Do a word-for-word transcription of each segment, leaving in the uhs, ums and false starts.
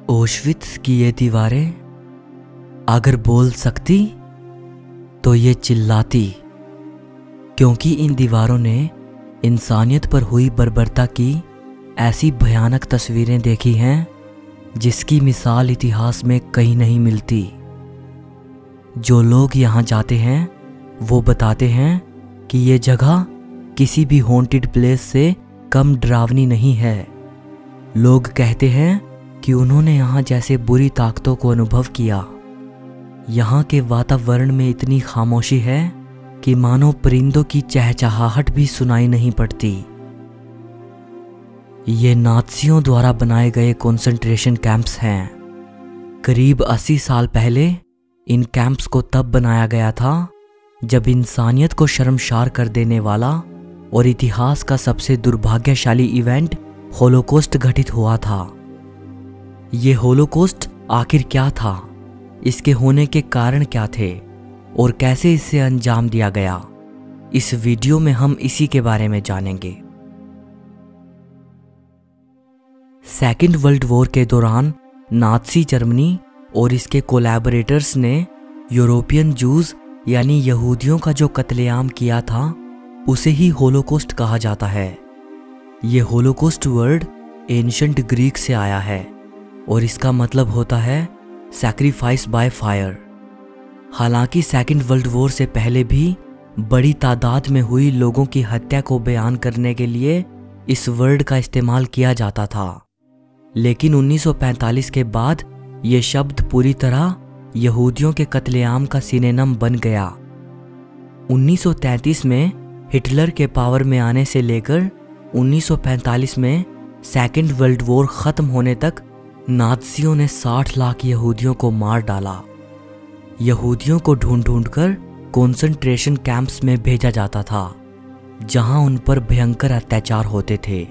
ओशविट्स की ये दीवारें अगर बोल सकती तो ये चिल्लाती, क्योंकि इन दीवारों ने इंसानियत पर हुई बर्बरता की ऐसी भयानक तस्वीरें देखी हैं जिसकी मिसाल इतिहास में कहीं नहीं मिलती। जो लोग यहाँ जाते हैं वो बताते हैं कि ये जगह किसी भी हॉन्टेड प्लेस से कम डरावनी नहीं है। लोग कहते हैं कि उन्होंने यहाँ जैसे बुरी ताकतों को अनुभव किया। यहाँ के वातावरण में इतनी खामोशी है कि मानो परिंदों की चहचहाहट भी सुनाई नहीं पड़ती। ये नाज़ियों द्वारा बनाए गए कंसंट्रेशन कैंप्स हैं। करीब अस्सी साल पहले इन कैंप्स को तब बनाया गया था जब इंसानियत को शर्मसार कर देने वाला और इतिहास का सबसे दुर्भाग्यशाली इवेंट होलोकॉस्ट घटित हुआ था। ये होलोकॉस्ट आखिर क्या था, इसके होने के कारण क्या थे और कैसे इसे अंजाम दिया गया, इस वीडियो में हम इसी के बारे में जानेंगे। सेकेंड वर्ल्ड वॉर के दौरान नाज़ी जर्मनी और इसके कोलैबोरेटर्स ने यूरोपियन जूज यानी यहूदियों का जो कत्लेआम किया था उसे ही होलोकॉस्ट कहा जाता है। ये होलोकॉस्ट वर्ड एंशिएंट ग्रीक से आया है और इसका मतलब होता है सैक्रिफाइस बाय फायर। हालांकि सेकेंड वर्ल्ड वॉर से पहले भी बड़ी तादाद में हुई लोगों की हत्या को बयान करने के लिए इस वर्ड का इस्तेमाल किया जाता था, लेकिन उन्नीस सौ पैंतालीस के बाद ये शब्द पूरी तरह यहूदियों के कत्लेआम का सिनोनिम बन गया। उन्नीस सौ तैंतीस में हिटलर के पावर में आने से लेकर उन्नीस सौ पैंतालीस में सेकेंड वर्ल्ड वॉर खत्म होने तक नाज़ियों ने साठ लाख यहूदियों को मार डाला। यहूदियों को ढूंढ ढूंढ कर कंसंट्रेशन कैंप्स में भेजा जाता था जहां उन पर भयंकर अत्याचार होते थे।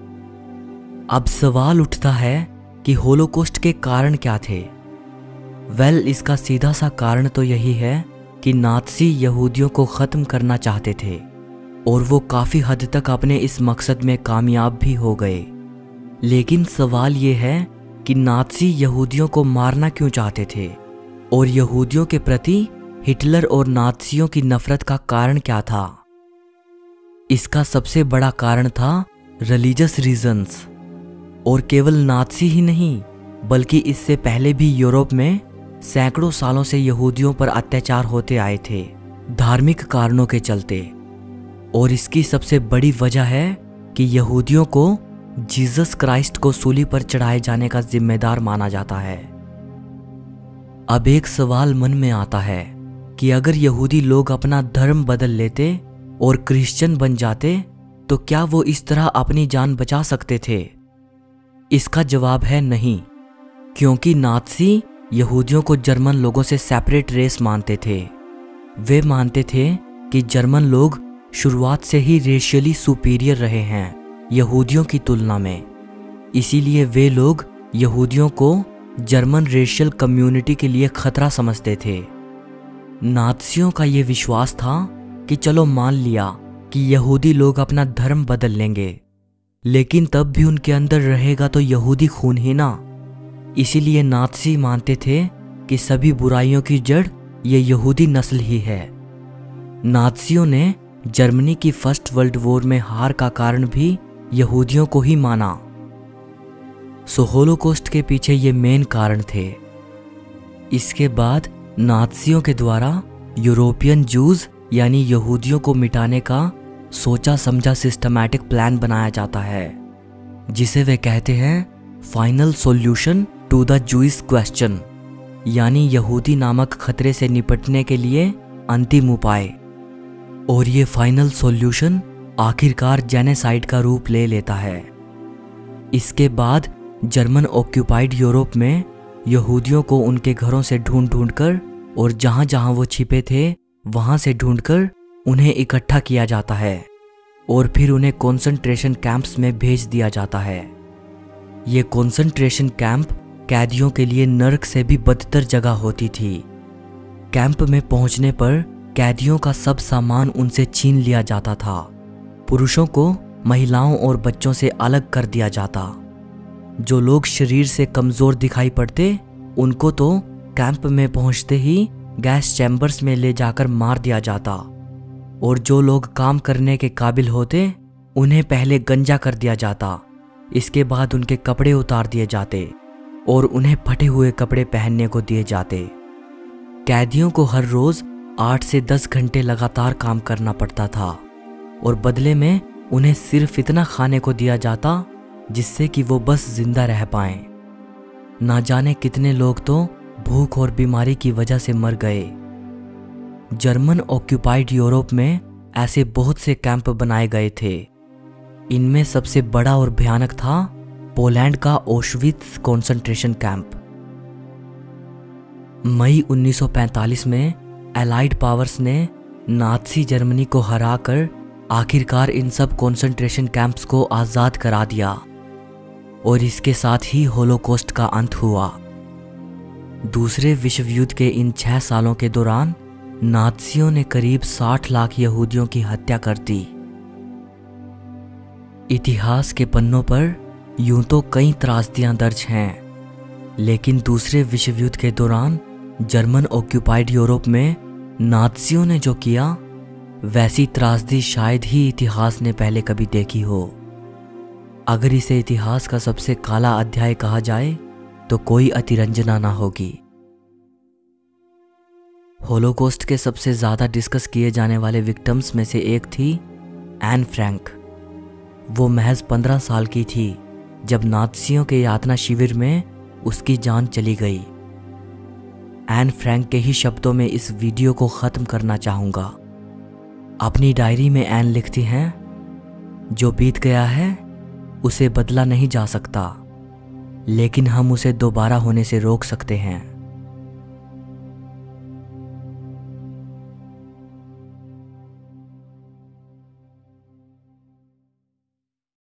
अब सवाल उठता है कि होलोकॉस्ट के कारण क्या थे। वेल well, इसका सीधा सा कारण तो यही है कि नाज़ी यहूदियों को ख़त्म करना चाहते थे और वो काफ़ी हद तक अपने इस मकसद में कामयाब भी हो गए। लेकिन सवाल ये है कि नाज़ी यहूदियों को मारना क्यों चाहते थे और यहूदियों के प्रति हिटलर और नाज़ियों की नफरत का कारण क्या था। इसका सबसे बड़ा कारण था रिलीजियस रीजंस। और केवल नाज़ी ही नहीं बल्कि इससे पहले भी यूरोप में सैकड़ों सालों से यहूदियों पर अत्याचार होते आए थे धार्मिक कारणों के चलते। और इसकी सबसे बड़ी वजह है कि यहूदियों को जीसस क्राइस्ट को सूली पर चढ़ाए जाने का जिम्मेदार माना जाता है। अब एक सवाल मन में आता है कि अगर यहूदी लोग अपना धर्म बदल लेते और क्रिश्चियन बन जाते तो क्या वो इस तरह अपनी जान बचा सकते थे? इसका जवाब है नहीं, क्योंकि नाज़ी यहूदियों को जर्मन लोगों से सेपरेट रेस मानते थे। वे मानते थे कि जर्मन लोग शुरुआत से ही रेशियली सुपीरियर रहे हैं यहूदियों की तुलना में। इसीलिए वे लोग यहूदियों को जर्मन रेशियल कम्युनिटी के लिए खतरा समझते थे। नाज़ियों का ये विश्वास था कि चलो मान लिया कि यहूदी लोग अपना धर्म बदल लेंगे, लेकिन तब भी उनके अंदर रहेगा तो यहूदी खून ही ना। इसीलिए नाज़ी मानते थे कि सभी बुराइयों की जड़ ये यहूदी नस्ल ही है। नाज़ियों ने जर्मनी की फर्स्ट वर्ल्ड वॉर में हार का कारण भी यहूदियों को ही माना। सो होलोकॉस्ट के पीछे ये मेन कारण थे। इसके बाद नाज़ियों के द्वारा यूरोपियन जूज यानी यहूदियों को मिटाने का सोचा समझा सिस्टमैटिक प्लान बनाया जाता है, जिसे वे कहते हैं final solution to the Jewish question, यानी यहूदी नामक खतरे से निपटने के लिए अंतिम उपाय। और ये फाइनल सॉल्यूशन आखिरकार जेनोसाइड का रूप ले लेता है। इसके बाद जर्मन ऑक्यूपाइड यूरोप में यहूदियों को उनके घरों से ढूंढ ढूंढ कर और जहां जहां वो छिपे थे वहां से ढूंढकर उन्हें इकट्ठा किया जाता है और फिर उन्हें कंसंट्रेशन कैंप्स में भेज दिया जाता है। ये कंसंट्रेशन कैंप कैदियों के लिए नर्क से भी बदतर जगह होती थी। कैंप में पहुंचने पर कैदियों का सब सामान उनसे छीन लिया जाता था। पुरुषों को महिलाओं और बच्चों से अलग कर दिया जाता। जो लोग शरीर से कमजोर दिखाई पड़ते उनको तो कैंप में पहुंचते ही गैस चैम्बर्स में ले जाकर मार दिया जाता, और जो लोग काम करने के काबिल होते उन्हें पहले गंजा कर दिया जाता। इसके बाद उनके कपड़े उतार दिए जाते और उन्हें फटे हुए कपड़े पहनने को दिए जाते। कैदियों को हर रोज आठ से दस घंटे लगातार काम करना पड़ता था और बदले में उन्हें सिर्फ इतना खाने को दिया जाता जिससे कि वो बस जिंदा रह पाएं। ना जाने कितने लोग तो भूख और बीमारी की वजह से मर गए। जर्मन ऑक्यूपाइड यूरोप में ऐसे बहुत से कैंप बनाए गए थे। इनमें सबसे बड़ा और भयानक था पोलैंड का ऑश्विट्ज कंसंट्रेशन कैंप। मई उन्नीस सौ पैंतालीस में एलाइड पावर्स ने नाज़ी जर्मनी को हराकर आखिरकार इन सब कंसंट्रेशन कैंप्स को आज़ाद करा दिया और इसके साथ ही होलोकॉस्ट का अंत हुआ। दूसरे विश्व युद्ध के इन छह सालों के दौरान नाज़ियों ने करीब साठ लाख यहूदियों की हत्या कर दी। इतिहास के पन्नों पर यूं तो कई त्रासदियां दर्ज हैं, लेकिन दूसरे विश्व युद्ध के दौरान जर्मन ऑक्यूपाइड यूरोप में नाज़ियों ने जो किया वैसी त्रासदी शायद ही इतिहास ने पहले कभी देखी हो। अगर इसे इतिहास का सबसे काला अध्याय कहा जाए तो कोई अतिरंजना ना होगी। होलोकॉस्ट के सबसे ज्यादा डिस्कस किए जाने वाले विक्टिम्स में से एक थी एन फ्रैंक। वो महज पंद्रह साल की थी जब नाज़ियों के यातना शिविर में उसकी जान चली गई। एन फ्रैंक के ही शब्दों में इस वीडियो को खत्म करना चाहूंगा। अपनी डायरी में एन लिखती हैं, जो बीत गया है उसे बदला नहीं जा सकता, लेकिन हम उसे दोबारा होने से रोक सकते हैं।